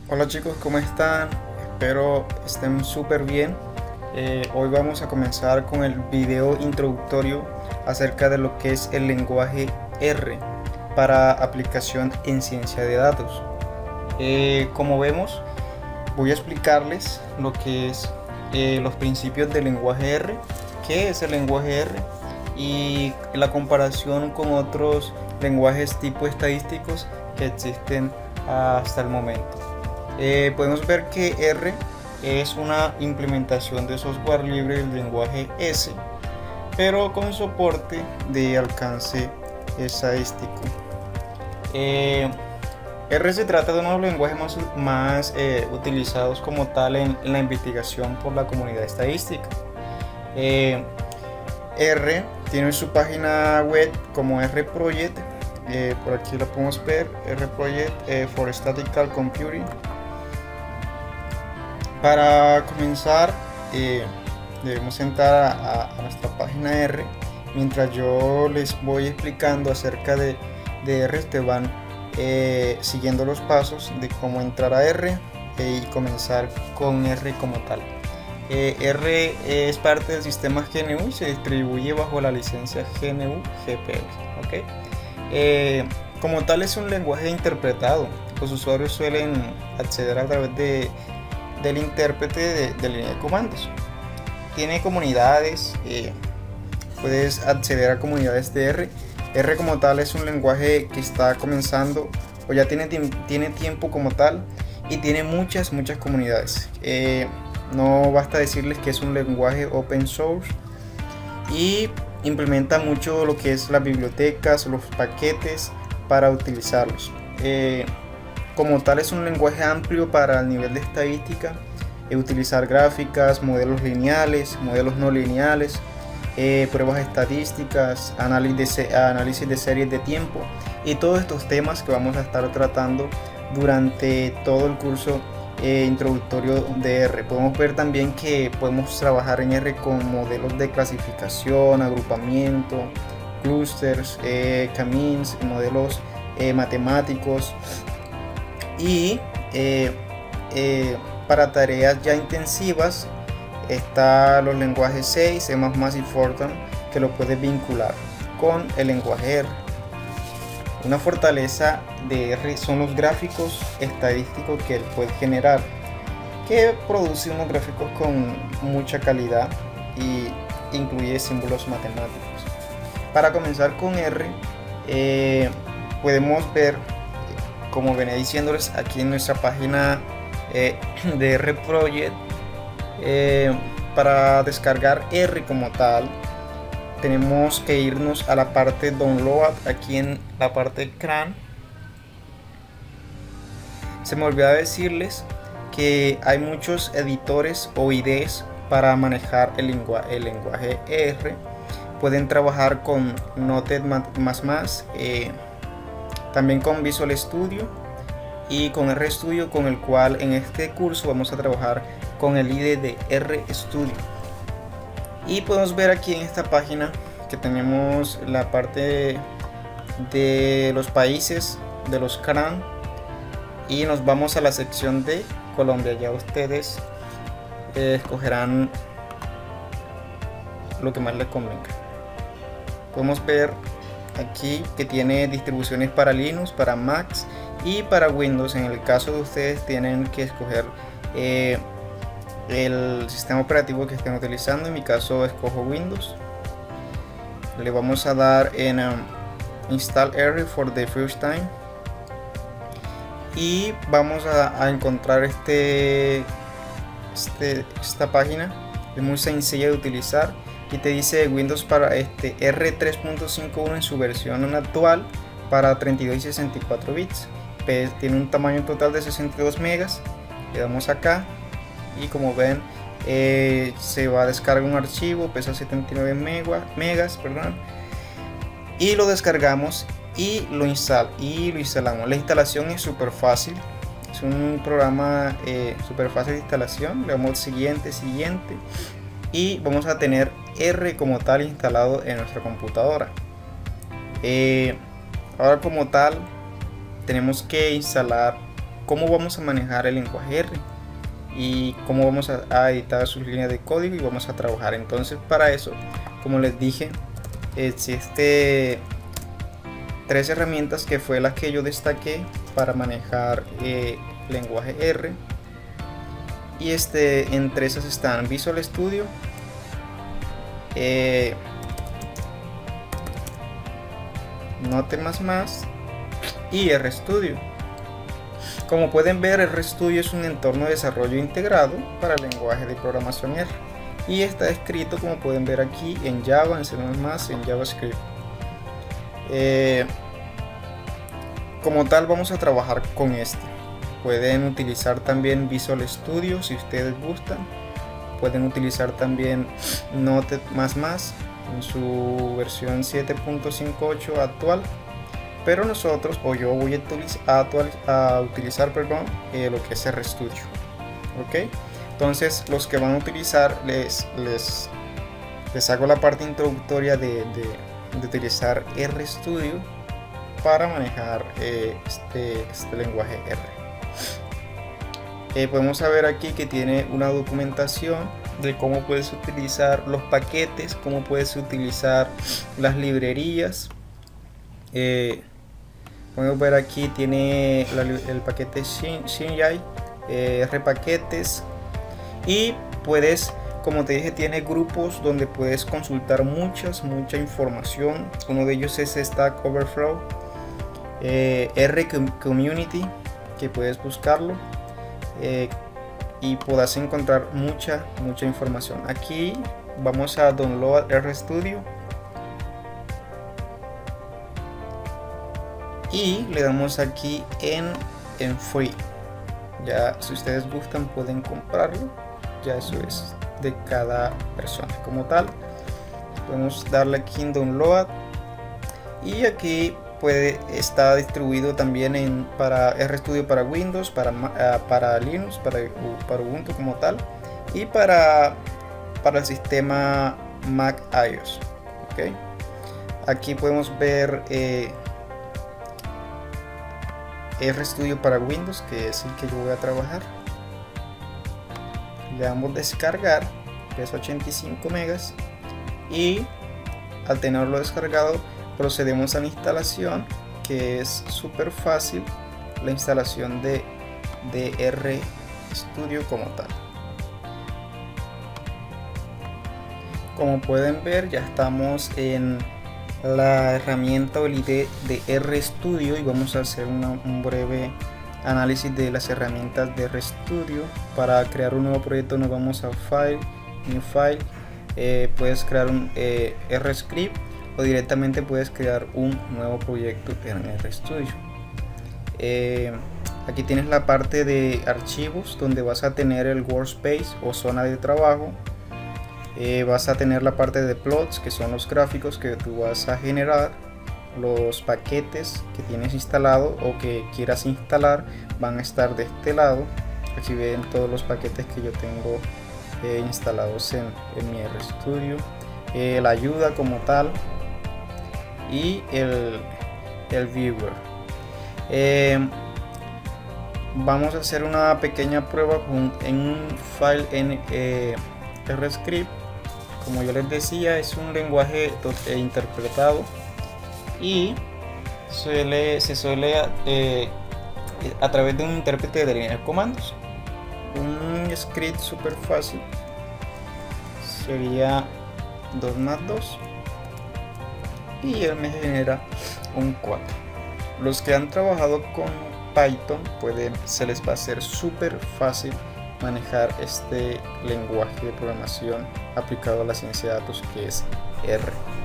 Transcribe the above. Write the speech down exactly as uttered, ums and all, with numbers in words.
Hola chicos, ¿cómo están? Espero estén súper bien. Eh, hoy vamos a comenzar con el video introductorio acerca de lo que es el lenguaje R para aplicación en ciencia de datos. Eh, como vemos, voy a explicarles lo que es eh, los principios del lenguaje R, qué es el lenguaje R y la comparación con otros lenguajes tipo estadísticos que existen hasta el momento. Eh, podemos ver que R es una implementación de software libre del lenguaje S, pero con soporte de alcance estadístico. Eh, R se trata de uno de los lenguajes más, más eh, utilizados como tal en, en la investigación por la comunidad estadística. Eh, R tiene su página web como R-Project, eh, por aquí lo podemos ver, R-Project eh, for Statistical Computing. Para comenzar, eh, debemos entrar a, a nuestra página R. Mientras yo les voy explicando acerca de, de R, te van eh, siguiendo los pasos de cómo entrar a R eh, y comenzar con R como tal. Eh, R es parte del sistema G N U y se distribuye bajo la licencia G N U G P L. ¿Okay? Eh, como tal es un lenguaje interpretado. Los usuarios suelen acceder a través de del intérprete de, de línea de comandos. Tiene comunidades, eh, puedes acceder a comunidades de R. R como tal es un lenguaje que está comenzando o ya tiene, tiene tiempo como tal y tiene muchas muchas comunidades. Eh, no basta decirles que es un lenguaje open source y implementa mucho lo que es las bibliotecas, los paquetes para utilizarlos. Eh, Como tal es un lenguaje amplio para el nivel de estadística, eh, utilizar gráficas, modelos lineales, modelos no lineales, eh, pruebas estadísticas, análisis de, análisis de series de tiempo y todos estos temas que vamos a estar tratando durante todo el curso eh, introductorio de R. Podemos ver también que podemos trabajar en R con modelos de clasificación, agrupamiento, clusters, eh, k-means, modelos eh, matemáticos. Y eh, eh, para tareas ya intensivas está los lenguajes seis, C más más y Fortran, que lo puedes vincular con el lenguaje R. Una fortaleza de R son los gráficos estadísticos que él puede generar, que produce unos gráficos con mucha calidad y incluye símbolos matemáticos. Para comenzar con R, eh, podemos ver, como venía diciéndoles, aquí en nuestra página eh, de R-Project, eh, para descargar R como tal tenemos que irnos a la parte download, aquí en la parte CRAN. Se me olvidó decirles que hay muchos editores o I D Es para manejar el, lengua el lenguaje R. Pueden trabajar con Notepad más más, eh, también con Visual Studio y con RStudio, con el cual en este curso vamos a trabajar con el I D E de RStudio. Y podemos ver aquí en esta página que tenemos la parte de los países de los CRAN y nos vamos a la sección de Colombia. Ya ustedes eh, escogerán lo que más les convenga. Podemos ver aquí que tiene distribuciones para Linux, para Mac y para Windows. En el caso de ustedes tienen que escoger eh, el sistema operativo que estén utilizando. En mi caso escojo Windows. Le vamos a dar en um, Install R for the first time y vamos a, a encontrar este, este esta página. Es muy sencilla de utilizar y te dice Windows para este R tres punto cinco punto uno en su versión actual para treinta y dos y sesenta y cuatro bits. Tiene un tamaño total de sesenta y dos megas. Le damos acá y como ven eh, se va a descargar un archivo, pesa setenta y nueve megas, perdón, y lo descargamos y lo instala y lo instalamos. La instalación es súper fácil, es un programa eh, súper fácil de instalación. Le damos siguiente, siguiente y vamos a tener R como tal instalado en nuestra computadora. Eh, ahora como tal tenemos que instalar cómo vamos a manejar el lenguaje R y cómo vamos a, a editar sus líneas de código y vamos a trabajar. Entonces, para eso, como les dije, existe tres herramientas que fue las que yo destaqué para manejar eh, lenguaje R, y este entre esas están Visual Studio, eh, Node++ y RStudio. Como pueden ver, RStudio es un entorno de desarrollo integrado para el lenguaje de programación R y está escrito, como pueden ver aquí, en Java, en C++, en JavaScript. Eh, como tal, vamos a trabajar con este. Pueden utilizar también Visual Studio si ustedes gustan. Pueden utilizar también Node++ en su versión siete punto cincuenta y ocho actual, pero nosotros, o yo voy a utilizar, a, actual, a utilizar perdón, eh, lo que es RStudio. ¿Ok? Entonces, los que van a utilizar, les, les, les hago la parte introductoria de, de, de utilizar RStudio para manejar eh, este, este lenguaje R. Eh, podemos ver aquí que tiene una documentación de cómo puedes utilizar los paquetes, cómo puedes utilizar las librerías. Eh, podemos ver aquí tiene la, el paquete Shinjai, eh, repaquetes, y puedes, como te dije, tiene grupos donde puedes consultar muchas, mucha información. Uno de ellos es Stack Overflow, eh, R Community, que puedes buscarlo. Eh, y podrás encontrar mucha mucha información. Aquí vamos a download RStudio y le damos aquí en, en free. Ya si ustedes gustan pueden comprarlo, ya eso es de cada persona. Como tal, podemos darle aquí en download y aquí puede estar distribuido también en, para RStudio para Windows, para, uh, para Linux, para, uh, para Ubuntu como tal, y para, para el sistema Mac iOS. ¿Okay? Aquí podemos ver eh, RStudio para Windows, que es el que yo voy a trabajar. Le damos descargar, pesa ochenta y cinco megas, y al tenerlo descargado procedemos a la instalación, que es súper fácil, la instalación de, de RStudio como tal. Como pueden ver, ya estamos en la herramienta o el I D E de RStudio y vamos a hacer una, un breve análisis de las herramientas de RStudio. Para crear un nuevo proyecto nos vamos a File, New File, eh, puedes crear un eh, RScript o directamente puedes crear un nuevo proyecto en RStudio. Eh, aquí tienes la parte de archivos donde vas a tener el workspace o zona de trabajo. Eh, vas a tener la parte de plots, que son los gráficos que tú vas a generar. Los paquetes que tienes instalado o que quieras instalar van a estar de este lado. Aquí ven todos los paquetes que yo tengo eh, instalados en, en mi RStudio. Eh, la ayuda como tal y el, el viewer. Eh, vamos a hacer una pequeña prueba en un file en eh, RScript. Como yo les decía, es un lenguaje interpretado y suele, se suele eh, a través de un intérprete de línea de comandos. Un script súper fácil sería dos más dos y él me genera un cuatro. Los que han trabajado con Python pueden, se les va a hacer súper fácil manejar este lenguaje de programación aplicado a la ciencia de datos, que es R.